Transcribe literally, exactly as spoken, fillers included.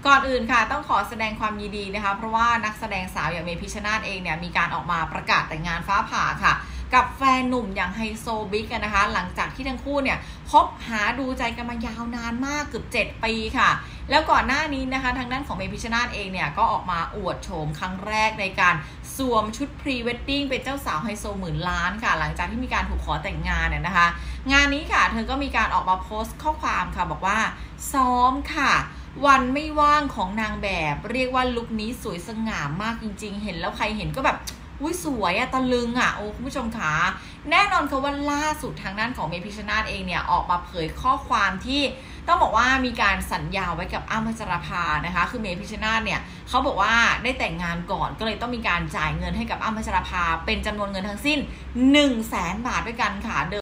ก่อนอื่นค่ะต้องขอแสดงความยินดีนะคะเพราะว่านักแสดงสาวอย่างเมพิชชนาธิ์เองเนี่ยมีการออกมาประกาศแต่งงานฟ้าผ่าค่ะกับแฟนหนุ่มอย่างไฮโซบิ๊กนะคะหลังจากที่ทั้งคู่เนี่ยคบหาดูใจกันมายาวนานมากเกือบเจ็ดปีค่ะแล้วก่อนหน้านี้นะคะทางด้านของเมพิชชนาธิ์เองเนี่ยก็ออกมาอวดโฉมครั้งแรกในการสวมชุดพรีเวดดิ้งเป็นเจ้าสาวไฮโซหมื่นล้านค่ะหลังจากที่มีการถูกขอแต่งงานเนี่ยนะคะงานนี้ค่ะเธอก็มีการออกมาโพสต์ข้อความค่ะบอกว่าซ้อมค่ะวันไม่ว่างของนางแบบเรียกว่าลุคนี้สวยสง่ามากจริงๆเห็นแล้วใครเห็นก็แบบอุ้ยสวยอะตะลึงอะโอ้คุณผู้ชมขาแน่นอนค่ะว่าล่าสุดทางด้านของเมพิชชนาธิ์เองเนี่ยออกมาเผยข้อความที่ต้องบอกว่ามีการสัญญาไว้กับอ้ำพัชราภานะคะคือเมพิชชนาธิ์เนี่ยเขาบอกว่าได้แต่งงานก่อนก็เลยต้องมีการจ่ายเงินให้กับอ้ำพัชราภาเป็นจำนวนเงินทั้งสิ้น หนึ่งแสน บาทด้วยกันค่ะ